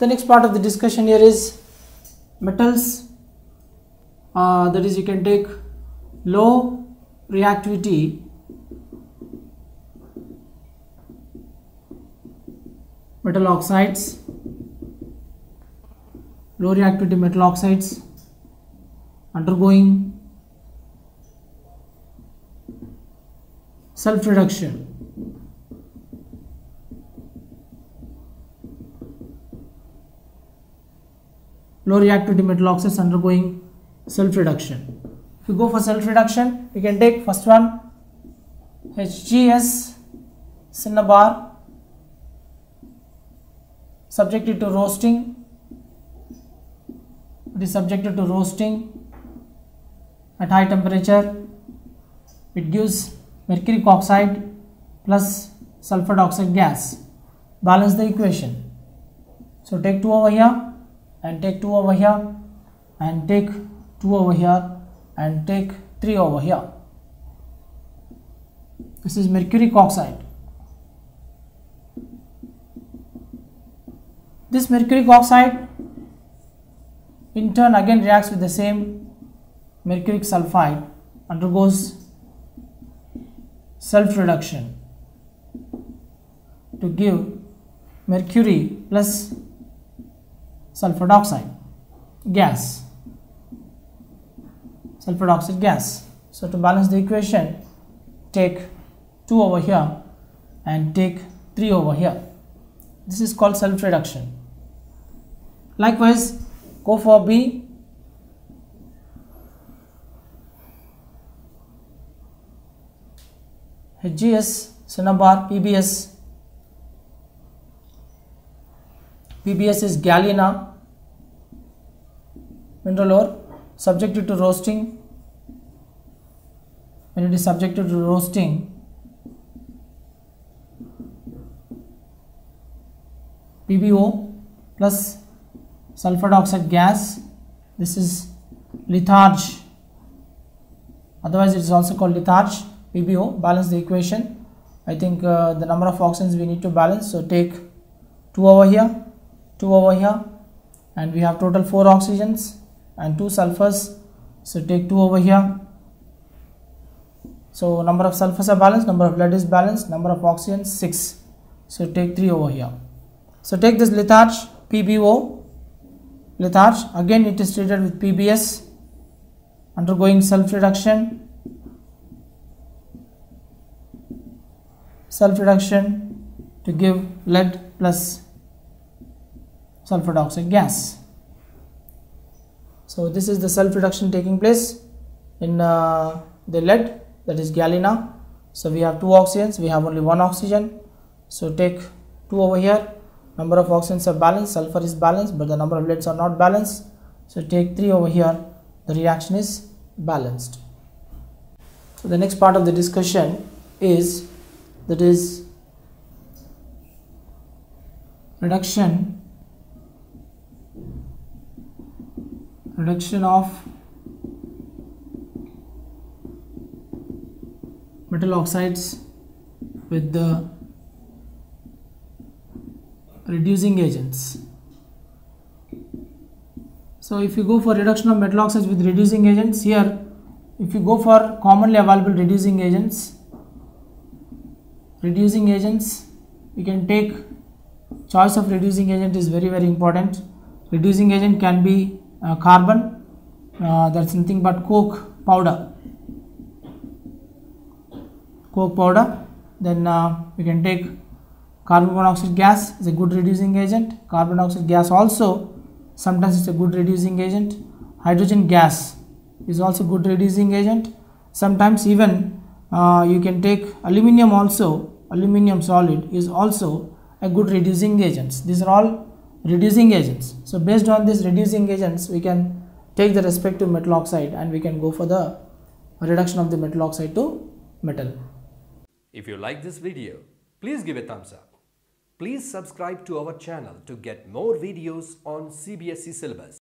The next part of the discussion here is metals. That is, you can take low reactivity metal oxides, low reactivity metal oxides undergoing self reduction. Low reactivity metal oxides undergoing self reduction. If you go for self reduction, we can take first one HGS cinnabar, subjected to roasting. It is subjected to roasting at high temperature. It gives mercury oxide plus sulfur dioxide gas. Balance the equation. So take 2 over here and take 2 over here and take 2 over here and take 3 over here. This is mercury oxide. This mercury oxide in turn again reacts with the same mercuric sulfide, undergoes self reduction to give mercury plus sulfur dioxide gas, sulfur dioxide gas. So to balance the equation, take 2 over here and take 3 over here. This is called self reduction. Likewise, go for B. HGS cinnabar PBS. PBS is galena mineral ore, subjected to roasting. When it is subjected to roasting, PbO plus sulfur dioxide gas. This is litharge, otherwise it is also called litharge. PbO, balance the equation. I think the number of oxygens we need to balance, so take 2 over here, 2 over here, and we have total 4 oxygens and 2 sulfurs, so take 2 over here. So number of sulfurs are balanced, number of lead is balanced, number of oxygens 6, so take 3 over here. So take this litharge, PbO, litharge, again it is treated with PBS, undergoing self reduction, to give lead plus sulfur dioxide gas. So this is the self reduction taking place in the lead, that is galena. So we have 2 oxygens, we have only 1 oxygen, so take 2 over here. Number of oxygens are balanced, sulfur is balanced, but the number of leads are not balanced, so take 3 over here. The reaction is balanced. So the next part of the discussion is, that is reduction of metal oxides with the reducing agents. So if you go for reduction of metal oxides with reducing agents, here if you go for commonly available reducing agents, we can take, choice of reducing agent is very important. Reducing agent can be carbon, that's nothing but coke powder. Then we can take carbon monoxide gas is a good reducing agent. Carbon dioxide gas also sometimes it's a good reducing agent. Hydrogen gas is also good reducing agent. Sometimes even you can take aluminium also. Aluminium solid is also a good reducing agents. These are all reducing agents. So based on these reducing agents, we can take the respective metal oxide and we can go for the reduction of the metal oxide to metal. If you like this video, please give a thumbs up. Please subscribe to our channel to get more videos on CBSE syllabus.